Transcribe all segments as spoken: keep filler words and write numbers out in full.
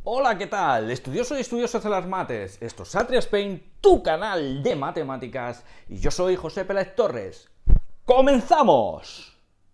Hola, ¿qué tal? Estudioso y estudiosos de las mates. Esto es Atria Spain, tu canal de matemáticas, y yo soy José Pérez Torres. ¡Comenzamos!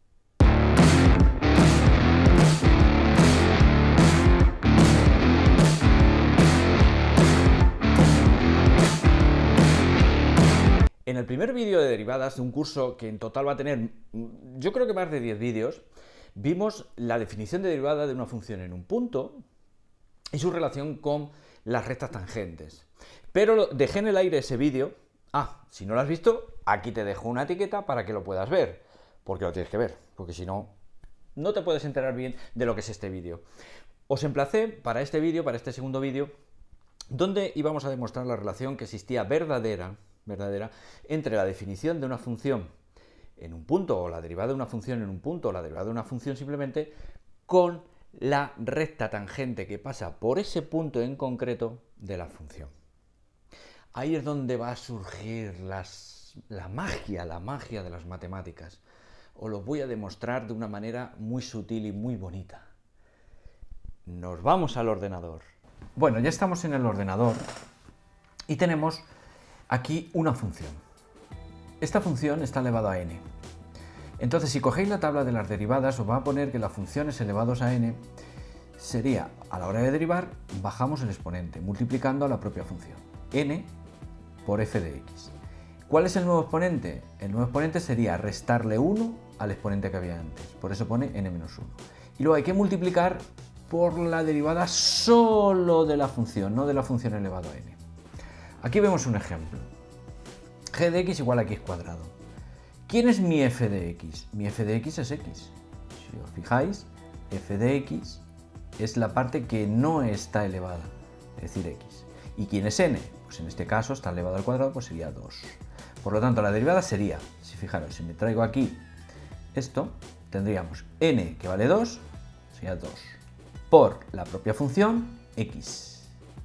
En el primer vídeo de derivadas de un curso que en total va a tener, yo creo que más de diez vídeos, vimos la definición de derivada de una función en un punto y su relación con las rectas tangentes. Pero dejé en el aire ese vídeo. Ah, si no lo has visto, aquí te dejo una etiqueta para que lo puedas ver, porque lo tienes que ver, porque si no, no te puedes enterar bien de lo que es este vídeo. Os emplacé para este vídeo, para este segundo vídeo, donde íbamos a demostrar la relación que existía verdadera, verdadera entre la definición de una función en un punto, o la derivada de una función en un punto, o la derivada de una función simplemente, con la recta tangente que pasa por ese punto en concreto de la función. Ahí es donde va a surgir las, la magia, la magia de las matemáticas. Os lo voy a demostrar de una manera muy sutil y muy bonita. Nos vamos al ordenador. Bueno, ya estamos en el ordenador y tenemos aquí una función. Esta función está elevada a n. Entonces, si cogéis la tabla de las derivadas, os va a poner que las funciones elevados a n sería, a la hora de derivar, bajamos el exponente, multiplicando a la propia función, n por f de x. ¿Cuál es el nuevo exponente? El nuevo exponente sería restarle uno al exponente que había antes, por eso pone n menos uno. Y luego hay que multiplicar por la derivada solo de la función, no de la función elevado a n. Aquí vemos un ejemplo. G de x igual a x cuadrado. ¿Quién es mi f de x? Mi f de x es x. Si os fijáis, f de x es la parte que no está elevada, es decir, x. ¿Y quién es n? Pues en este caso está elevado al cuadrado, pues sería dos. Por lo tanto, la derivada sería, si fijaros, si me traigo aquí esto, tendríamos n que vale dos, sería dos, por la propia función x.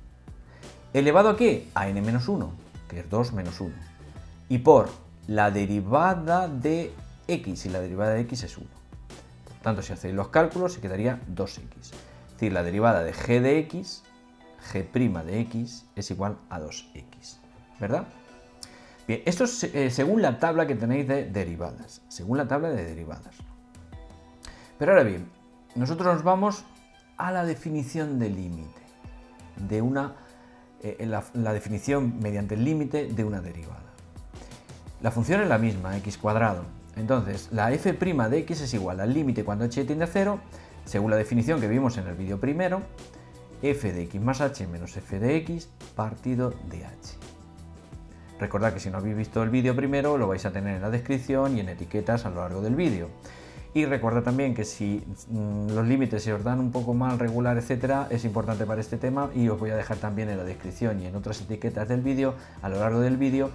¿Elevado a qué? A n menos uno, que es dos menos uno. Y por la derivada de x, y la derivada de x es uno. Por tanto, si hacéis los cálculos, se quedaría dos x. Es decir, la derivada de g de x, g' de x, es igual a dos x. ¿Verdad? Bien, esto es eh, según la tabla que tenéis de derivadas. Según la tabla de derivadas. Pero ahora bien, nosotros nos vamos a la definición de límite. De una, eh, la, la definición mediante el límite de una derivada. La función es la misma, x cuadrado. Entonces, la f' de x es igual al límite cuando h tiende a cero, según la definición que vimos en el vídeo primero, f de x más h menos f de x partido de h. Recordad que si no habéis visto el vídeo primero, lo vais a tener en la descripción y en etiquetas a lo largo del vídeo. Y recordad también que si mmm, los límites se os dan un poco mal, regular, etcétera, es importante para este tema, y os voy a dejar también en la descripción y en otras etiquetas del vídeo, a lo largo del vídeo,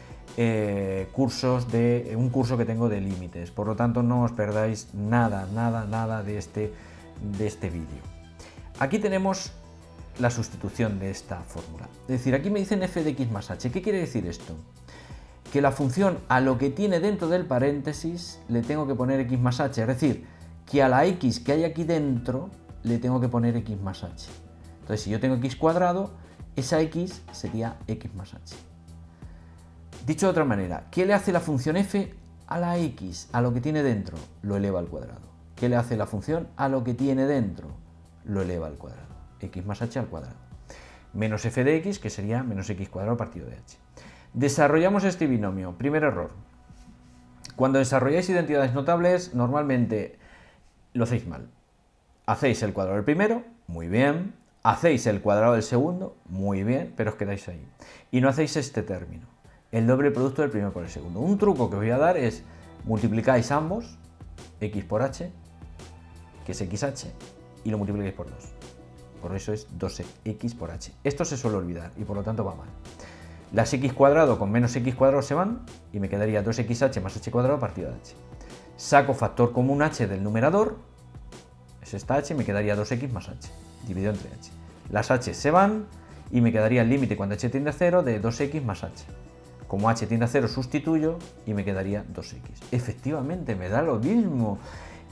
Eh, cursos de un curso que tengo de límites. Por lo tanto, no os perdáis nada, nada, nada de este, de este vídeo. Aquí tenemos la sustitución de esta fórmula. Es decir, aquí me dicen f de x más h. ¿Qué quiere decir esto? Que la función a lo que tiene dentro del paréntesis le tengo que poner x más h. Es decir, que a la x que hay aquí dentro le tengo que poner x más h. Entonces, si yo tengo x cuadrado, esa x sería x más h. Dicho de otra manera, ¿qué le hace la función f a la x, a lo que tiene dentro? Lo eleva al cuadrado. ¿Qué le hace la función a lo que tiene dentro? Lo eleva al cuadrado. X más h al cuadrado. Menos f de x, que sería menos x cuadrado partido de h. Desarrollamos este binomio. Primer error. Cuando desarrolláis identidades notables, normalmente lo hacéis mal. Hacéis el cuadrado del primero, muy bien. Hacéis el cuadrado del segundo, muy bien, pero os quedáis ahí. Y no hacéis este término. El doble producto del primero por el segundo. Un truco que os voy a dar es multiplicáis ambos, x por h, que es xh, y lo multiplicáis por dos. Por eso es dos x por h. Esto se suele olvidar y por lo tanto va mal. Las x cuadrado con menos x cuadrado se van y me quedaría dos x h más h cuadrado partido de h. Saco factor común h del numerador, es esta h, y me quedaría dos x más h, dividido entre h. Las h se van y me quedaría el límite cuando h tiende a cero de dos x más h. Como h tiende a cero, sustituyo y me quedaría dos x. Efectivamente, me da lo mismo.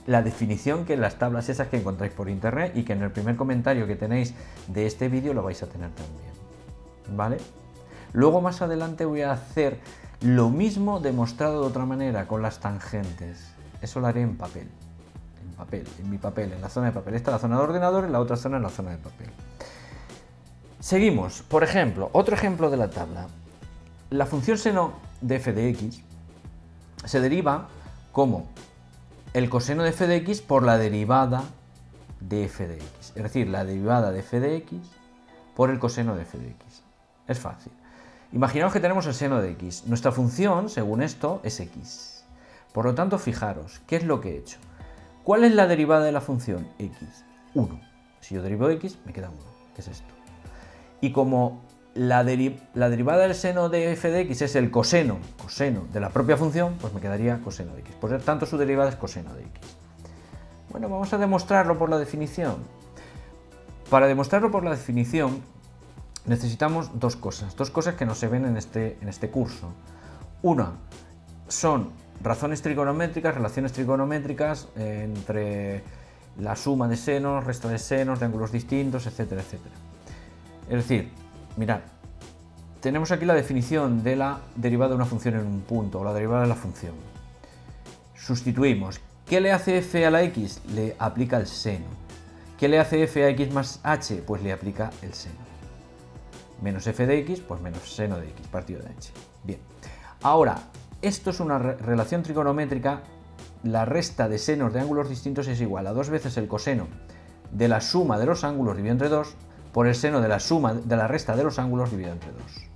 la definición que en las tablas esas que encontráis por internet y que en el primer comentario que tenéis de este vídeo lo vais a tener también, ¿vale? Luego más adelante voy a hacer lo mismo demostrado de otra manera con las tangentes. Eso lo haré en papel, en papel, en mi papel, en la zona de papel. Esta es la zona de ordenador, en la otra zona es la zona de papel. Seguimos, por ejemplo, otro ejemplo de la tabla. La función seno de f de x se deriva como el coseno de f de x por la derivada de f de x. Es decir, la derivada de f de x por el coseno de f de x. Es fácil. Imaginaos que tenemos el seno de x. Nuestra función, según esto, es x. Por lo tanto, fijaros, ¿qué es lo que he hecho? ¿Cuál es la derivada de la función x? uno. Si yo derivo x, me queda uno, que es esto. Y como la, deri la derivada del seno de f de x es el coseno, coseno de la propia función, pues me quedaría coseno de x. Por lo tanto, su derivada es coseno de x. Bueno, vamos a demostrarlo por la definición. Para demostrarlo por la definición, necesitamos dos cosas, dos cosas que no se ven en este, en este curso. Una son razones trigonométricas, relaciones trigonométricas eh, entre la suma de senos, resta de senos, de ángulos distintos, etcétera, etcétera. Es decir, mirad, tenemos aquí la definición de la derivada de una función en un punto, o la derivada de la función. Sustituimos. ¿Qué le hace f a la x? Le aplica el seno. ¿Qué le hace f a x más h? Pues le aplica el seno. Menos f de x, pues menos seno de x, partido de h. Bien. Ahora, esto es una re relación trigonométrica. La resta de senos de ángulos distintos es igual a dos veces el coseno de la suma de los ángulos dividido entre dos por el seno de la suma de la resta de los ángulos dividido entre dos.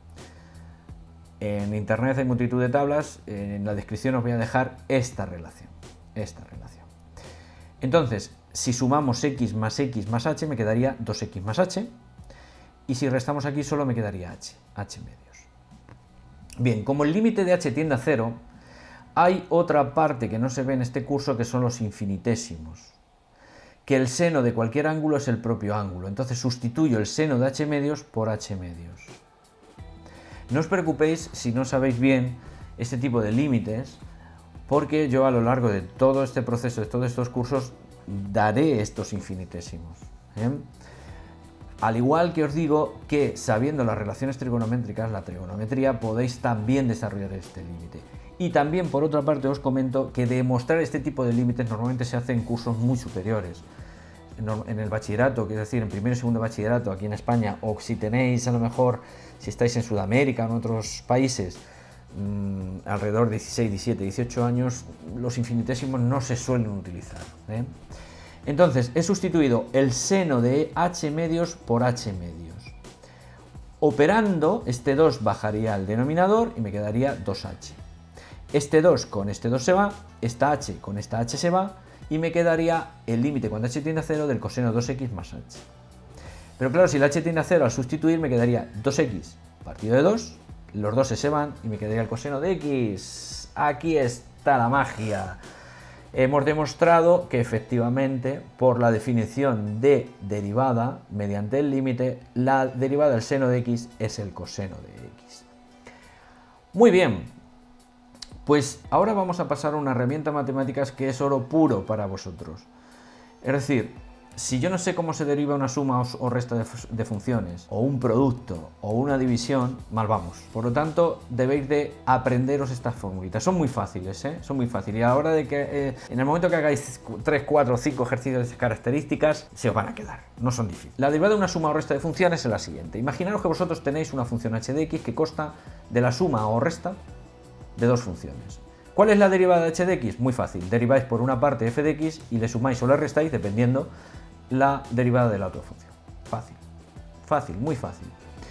En internet hay multitud de tablas. En la descripción os voy a dejar esta relación. Esta relación. Entonces, si sumamos x más x más h, me quedaría dos x más h. Y si restamos aquí, solo me quedaría h, h medios. Bien, como el límite de h tiende a cero, hay otra parte que no se ve en este curso, que son los infinitésimos. Que el seno de cualquier ángulo es el propio ángulo. Entonces sustituyo el seno de h medios por h medios. No os preocupéis si no sabéis bien este tipo de límites, porque yo a lo largo de todo este proceso, de todos estos cursos, daré estos infinitésimos, ¿eh? Al igual que os digo que sabiendo las relaciones trigonométricas, la trigonometría, podéis también desarrollar este límite. Y también, por otra parte, os comento que demostrar este tipo de límites normalmente se hace en cursos muy superiores. En el bachillerato, es decir, en primero y segundo bachillerato aquí en España, o si tenéis a lo mejor, si estáis en Sudamérica o en otros países, mmm, alrededor de dieciséis, diecisiete, dieciocho años, los infinitésimos no se suelen utilizar, ¿eh? Entonces, he sustituido el seno de h medios por h medios. Operando, este dos bajaría al denominador y me quedaría dos h. Este dos con este dos se va, esta h con esta h se va, y me quedaría el límite cuando h tiende a cero del coseno de dos x más h. Pero claro, si el h tiende a cero, al sustituir me quedaría dos x partido de dos, los dos se van y me quedaría el coseno de x. Aquí está la magia. Hemos demostrado que efectivamente, por la definición de derivada, mediante el límite, la derivada del seno de x es el coseno de x. Muy bien, pues ahora vamos a pasar a una herramienta matemáticas que es oro puro para vosotros. Es decir, si yo no sé cómo se deriva una suma o resta de, de funciones, o un producto, o una división, mal vamos. Por lo tanto, debéis de aprenderos estas formulitas. Son muy fáciles, ¿eh? Son muy fáciles. Y a la hora de que, eh, en el momento que hagáis tres, cuatro o cinco ejercicios de características, se os van a quedar. No son difíciles. La derivada de una suma o resta de funciones es la siguiente. Imaginaos que vosotros tenéis una función h de x que consta de la suma o resta de dos funciones. ¿Cuál es la derivada de h de x? Muy fácil. Deriváis por una parte f de x y le sumáis o le restáis, dependiendo la derivada de la otra función. Fácil, fácil, muy fácil.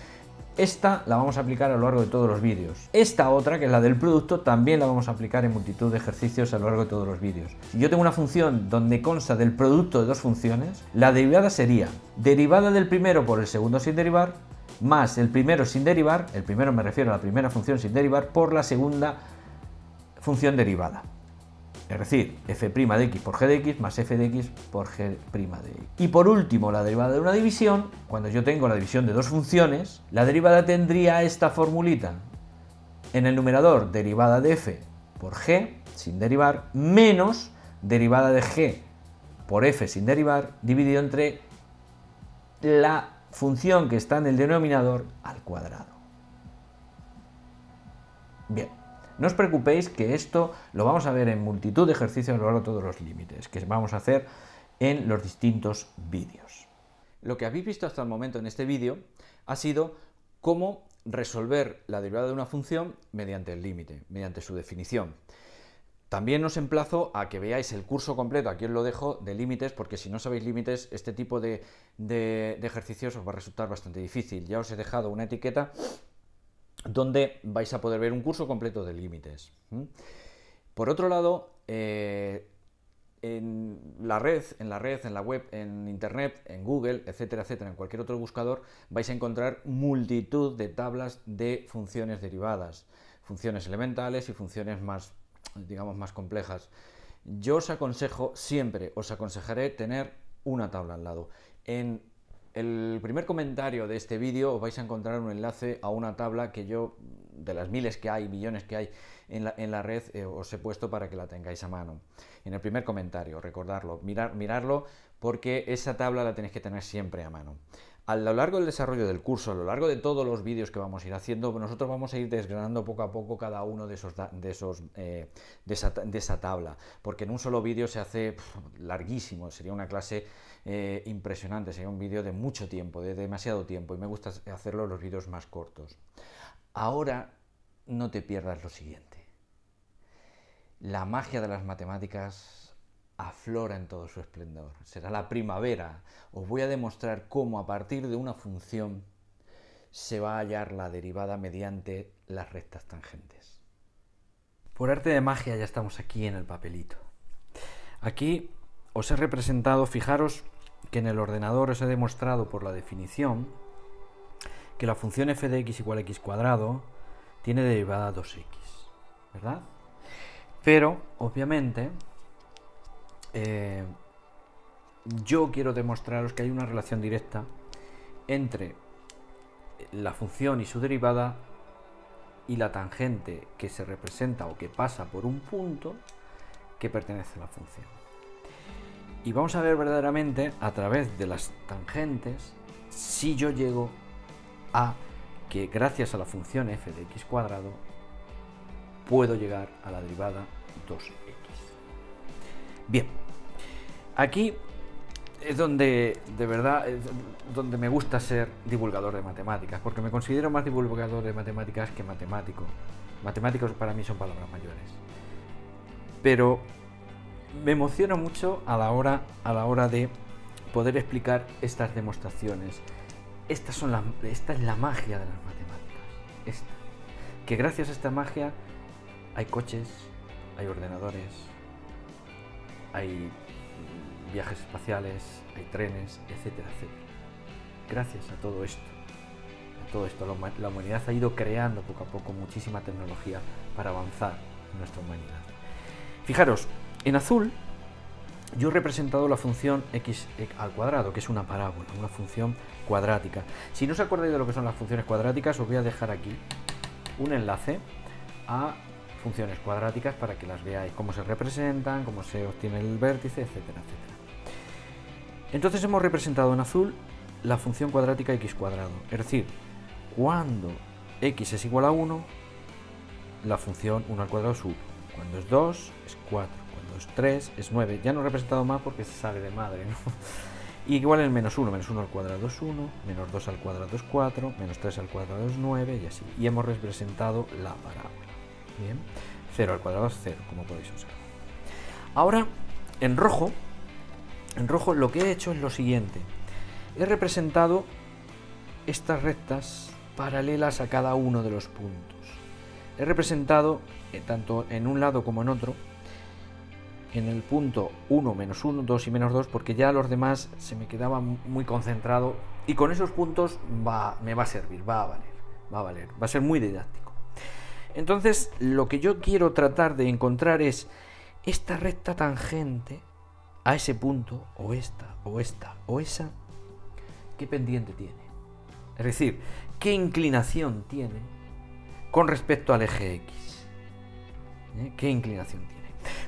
Esta la vamos a aplicar a lo largo de todos los vídeos. Esta otra, que es la del producto, también la vamos a aplicar en multitud de ejercicios a lo largo de todos los vídeos. Si yo tengo una función donde consta del producto de dos funciones, la derivada sería derivada del primero por el segundo sin derivar, más el primero sin derivar, el primero me refiero a la primera función sin derivar, por la segunda función derivada. Es decir, f' de x por g de x más f de x por g' de x. Y por último, la derivada de una división. Cuando yo tengo la división de dos funciones, la derivada tendría esta formulita. En el numerador, derivada de f por g, sin derivar, menos derivada de g por f sin derivar dividido entre la función que está en el denominador al cuadrado. Bien, no os preocupéis que esto lo vamos a ver en multitud de ejercicios a lo largo de todos los límites que vamos a hacer en los distintos vídeos. Lo que habéis visto hasta el momento en este vídeo ha sido cómo resolver la derivada de una función mediante el límite, mediante su definición. También os emplazo a que veáis el curso completo, aquí os lo dejo, de límites, porque si no sabéis límites, este tipo de, de, de ejercicios os va a resultar bastante difícil. Ya os he dejado una etiqueta donde vais a poder ver un curso completo de límites. Por otro lado, eh, en la red, en la red, en la web, en internet, en Google, etcétera, etcétera, en cualquier otro buscador, vais a encontrar multitud de tablas de funciones derivadas, funciones elementales y funciones más, digamos, más complejas. Yo os aconsejo, siempre os aconsejaré tener una tabla al lado. En el primer comentario de este vídeo os vais a encontrar un enlace a una tabla que yo, de las miles que hay, millones que hay en la, en la red, eh, os he puesto para que la tengáis a mano. En el primer comentario, recordarlo, mirar, mirarlo, porque esa tabla la tenéis que tener siempre a mano. A lo largo del desarrollo del curso, a lo largo de todos los vídeos que vamos a ir haciendo, nosotros vamos a ir desgranando poco a poco cada uno de esos, de, esos, eh, de, esa, de esa tabla, porque en un solo vídeo se hace pff, larguísimo, sería una clase eh, impresionante, sería un vídeo de mucho tiempo, de demasiado tiempo, y me gusta hacerlo los vídeos más cortos. Ahora no te pierdas lo siguiente. La magia de las matemáticas aflora en todo su esplendor. Será la primavera. Os voy a demostrar cómo a partir de una función se va a hallar la derivada mediante las rectas tangentes. Por arte de magia ya estamos aquí en el papelito. Aquí os he representado, fijaros que en el ordenador os he demostrado por la definición que la función f de x igual a x cuadrado tiene derivada dos x, ¿verdad? Pero, obviamente, eh, yo quiero demostraros que hay una relación directa entre la función y su derivada y la tangente que se representa o que pasa por un punto que pertenece a la función. Y vamos a ver verdaderamente a través de las tangentes si yo llego a que gracias a la función f de x cuadrado puedo llegar a la derivada dos x. Bien, aquí es donde de verdad es donde me gusta ser divulgador de matemáticas, porque me considero más divulgador de matemáticas que matemático. Matemáticos para mí son palabras mayores. Pero me emociona mucho a la hora, a la hora de poder explicar estas demostraciones. Estas son las, esta es la magia de las matemáticas. Esta. Que gracias a esta magia hay coches, hay ordenadores, hay viajes espaciales, hay trenes, etcétera, etcétera. Gracias a todo esto, a todo esto, la humanidad ha ido creando poco a poco muchísima tecnología para avanzar en nuestra humanidad. Fijaros, en azul yo he representado la función x al cuadrado, que es una parábola, una función cuadrática. Si no os acordáis de lo que son las funciones cuadráticas, os voy a dejar aquí un enlace a funciones cuadráticas para que las veáis, cómo se representan, cómo se obtiene el vértice, etcétera, etcétera. Entonces hemos representado en azul la función cuadrática x cuadrado, es decir, cuando x es igual a uno, la función uno al cuadrado es uno, cuando es dos es cuatro, cuando es tres es nueve, ya no he representado más porque se sale de madre, ¿no? Y igual el menos uno, menos uno al cuadrado es uno, menos dos al cuadrado es cuatro, menos tres al cuadrado es nueve y así, y hemos representado la parábola. Bien, cero al cuadrado es cero, como podéis observar. Ahora, en rojo, en rojo lo que he hecho es lo siguiente. He representado estas rectas paralelas a cada uno de los puntos. He representado, eh, tanto en un lado como en otro, en el punto uno, menos uno, dos y menos dos, porque ya los demás se me quedaba muy concentrado y con esos puntos va, me va a servir, va a valer, va a valer, va a ser muy didáctico. Entonces, lo que yo quiero tratar de encontrar es esta recta tangente a ese punto, o esta, o esta, o esa, ¿qué pendiente tiene? Es decir, ¿qué inclinación tiene con respecto al eje X? ¿Eh? ¿Qué inclinación tiene?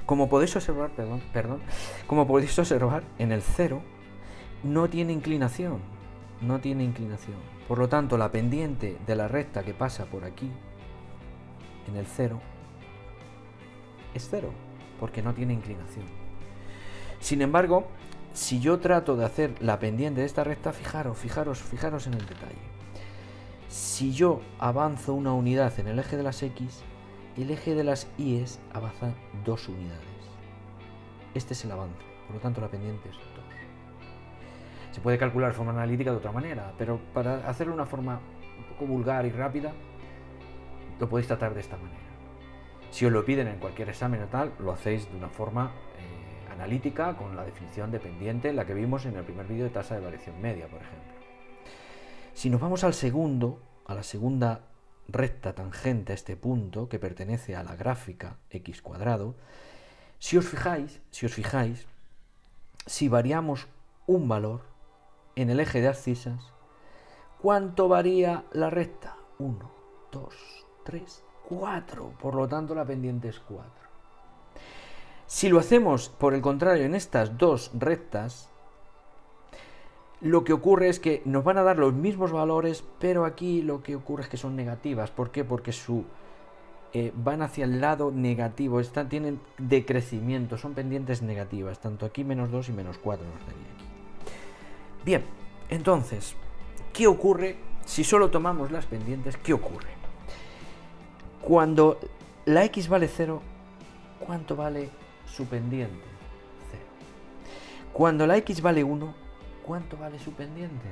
Como podéis observar, perdón, perdón, como podéis observar, en el cero no tiene inclinación, no tiene inclinación. Por lo tanto, la pendiente de la recta que pasa por aquí, en el cero, es cero, porque no tiene inclinación. Sin embargo, si yo trato de hacer la pendiente de esta recta, fijaros, fijaros, fijaros en el detalle. Si yo avanzo una unidad en el eje de las X, el eje de las Y avanza dos unidades. Este es el avance, por lo tanto la pendiente es dos. Se puede calcular de forma analítica de otra manera, pero para hacerlo de una forma un poco vulgar y rápida, lo podéis tratar de esta manera. Si os lo piden en cualquier examen o tal, lo hacéis de una forma eh, analítica, con la definición de pendiente, la que vimos en el primer vídeo de tasa de variación media, por ejemplo. Si nos vamos al segundo, a la segunda recta tangente a este punto, que pertenece a la gráfica x cuadrado, si os fijáis, si os fijáis, si variamos un valor en el eje de abscisas, ¿cuánto varía la recta? uno, dos, tres, cuatro. Por lo tanto, la pendiente es cuatro. Si lo hacemos, por el contrario, en estas dos rectas, lo que ocurre es que nos van a dar los mismos valores, pero aquí lo que ocurre es que son negativas. ¿Por qué? Porque su, eh, van hacia el lado negativo, están, tienen decrecimiento, son pendientes negativas. Tanto aquí menos dos y menos cuatro nos daría aquí. Bien, entonces, ¿qué ocurre si solo tomamos las pendientes? ¿Qué ocurre? Cuando la X vale cero, ¿cuánto vale su pendiente? cero. Cuando la X vale uno, ¿cuánto vale su pendiente?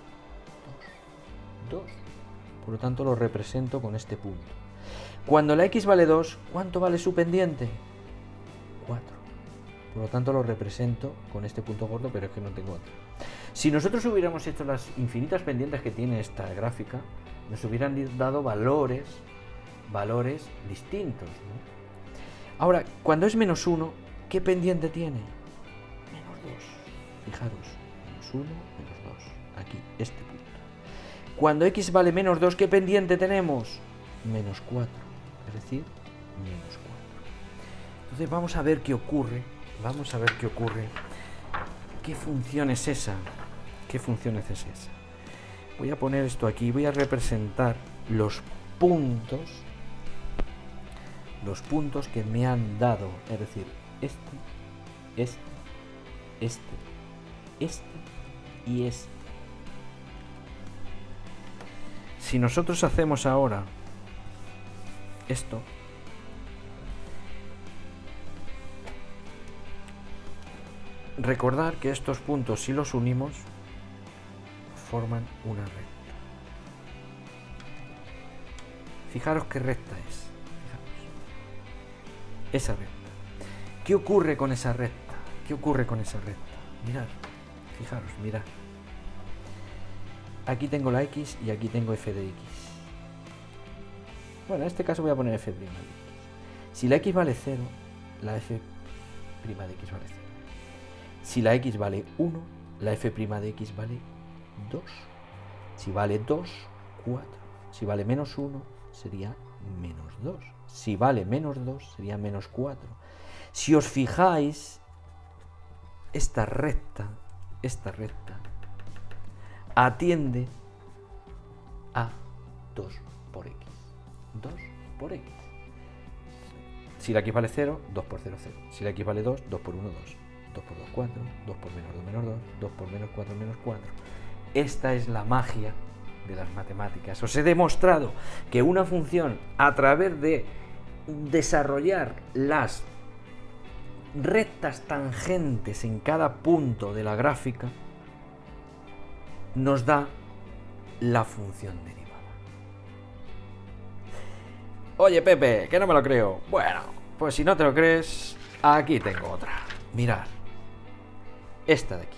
dos. dos. Por lo tanto, lo represento con este punto. Cuando la X vale dos, ¿cuánto vale su pendiente? cuatro. Por lo tanto, lo represento con este punto gordo, pero es que no tengo otro. Si nosotros hubiéramos hecho las infinitas pendientes que tiene esta gráfica, nos hubieran dado valores, valores distintos, ¿no? Ahora, cuando es menos uno, ¿qué pendiente tiene? Menos dos. Fijaros, menos uno, menos dos. Aquí, este punto. Cuando X vale menos dos, ¿qué pendiente tenemos? Menos cuatro. Es decir, menos cuatro. Entonces vamos a ver qué ocurre. Vamos a ver qué ocurre. ¿Qué función es esa? ¿Qué función es esa? Voy a poner esto aquí. Voy a representar los puntos. Los puntos que me han dado. Es decir, este, este, este, este y este. Si nosotros hacemos ahora esto, recordar que estos puntos, si los unimos, forman una recta. Fijaros qué recta es. Fijaros. Esa recta. ¿Qué ocurre con esa recta? ¿Qué ocurre con esa recta? Mirad, fijaros, mirad. Aquí tengo la X y aquí tengo f de X. Bueno, en este caso voy a poner f' de X. Si la X vale cero, la f' de X vale cero. Si la X vale uno, la f' de X vale dos. Si vale dos, cuatro. Si vale menos uno, sería menos dos. Si vale menos dos, sería menos cuatro. Si os fijáis, esta recta, esta recta, atiende a dos por X. dos por X. Si la X vale cero, dos por cero, cero. Si la X vale dos, dos por uno, dos. dos por dos, cuatro. dos por menos dos, menos dos. dos por menos cuatro, menos cuatro. Esta es la magia de las matemáticas. Os he demostrado que una función, a través de desarrollar las rectas tangentes en cada punto de la gráfica, nos da la función derivada. Oye, Pepe, que no me lo creo. Bueno, pues si no te lo crees, aquí tengo otra. Mirad. Esta de aquí.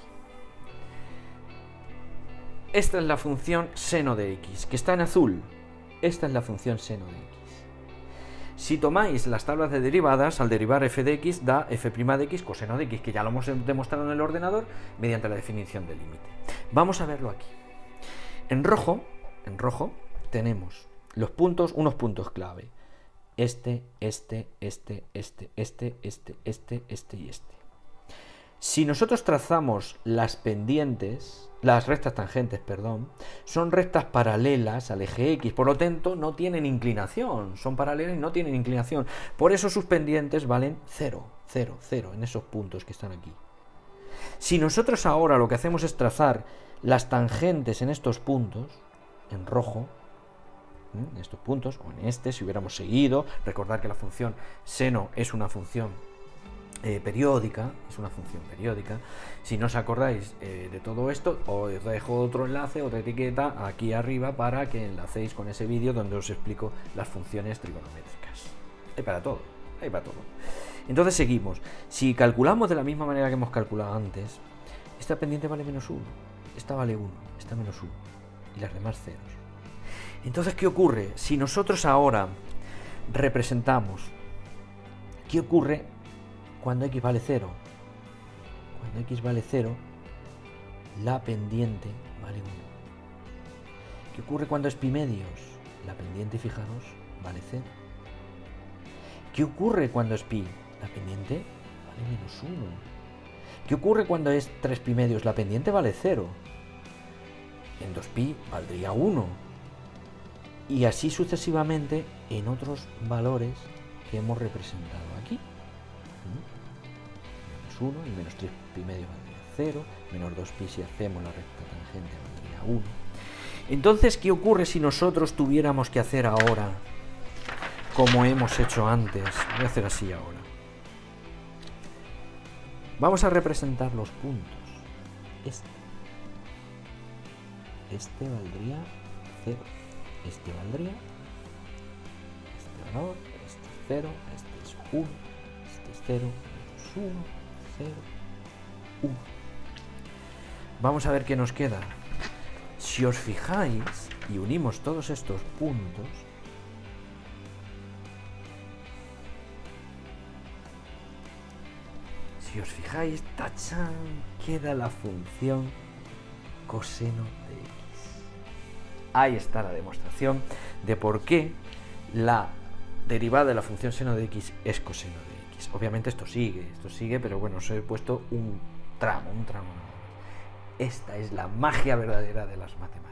Esta es la función seno de X, que está en azul. Esta es la función seno de X. Si tomáis las tablas de derivadas, al derivar f de X da f' de X coseno de X, que ya lo hemos demostrado en el ordenador mediante la definición del límite. Vamos a verlo aquí. En rojo, en rojo tenemos los puntos, unos puntos clave. este, este, este, este, este, este, este, este y este. Si nosotros trazamos las pendientes, las rectas tangentes, perdón, son rectas paralelas al eje X, por lo tanto no tienen inclinación, son paralelas y no tienen inclinación. Por eso sus pendientes valen cero, cero, cero, en esos puntos que están aquí. Si nosotros ahora lo que hacemos es trazar las tangentes en estos puntos, en rojo, en estos puntos, o en este, si hubiéramos seguido, recordar que la función seno es una función eh, periódica, es una función periódica. Si no os acordáis eh, de todo esto, os dejo otro enlace, otra etiqueta aquí arriba para que enlacéis con ese vídeo donde os explico las funciones trigonométricas. Hay para todo, hay para todo. Entonces seguimos. Si calculamos de la misma manera que hemos calculado antes, esta pendiente vale menos uno, esta vale uno, esta menos uno, y las demás ceros. Entonces, ¿qué ocurre? Si nosotros ahora representamos, ¿qué ocurre cuando X vale cero? Cuando X vale cero, la pendiente vale uno. ¿Qué ocurre cuando es pi medios? La pendiente, fijaros, vale cero. ¿Qué ocurre cuando es pi? La pendiente vale menos uno. ¿Qué ocurre cuando es tres pi medios? La pendiente vale cero. En dos pi valdría uno. Y así sucesivamente en otros valores que hemos representado aquí. Menos uno y menos tres pi medio valdría cero. Menos dos pi si hacemos la recta tangente valdría uno. Entonces, ¿qué ocurre si nosotros tuviéramos que hacer ahora como hemos hecho antes? Voy a hacer así ahora. Vamos a representar los puntos. Este. Este valdría cero. Este valdría. Este valor. Este es cero. Este es uno. Este es cero. Menos uno. cero. uno. Vamos a ver qué nos queda. Si os fijáis y unimos todos estos puntos, si os fijáis, ¡tachán!, queda la función coseno de X. Ahí está la demostración de por qué la derivada de la función seno de X es coseno de X. Obviamente esto sigue, esto sigue, pero bueno, os he puesto un tramo, un tramo nada más. Esta es la magia verdadera de las matemáticas.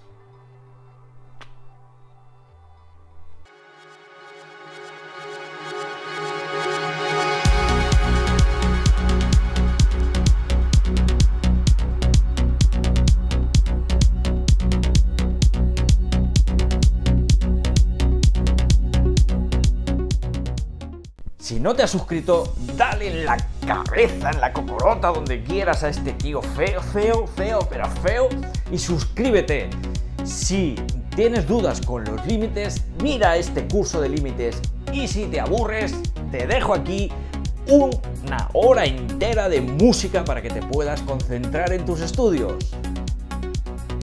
Si no te has suscrito, dale en la cabeza, en la cocorota, donde quieras a este tío feo, feo, feo, pero feo, y suscríbete. Si tienes dudas con los límites, mira este curso de límites, y si te aburres, te dejo aquí una hora entera de música para que te puedas concentrar en tus estudios.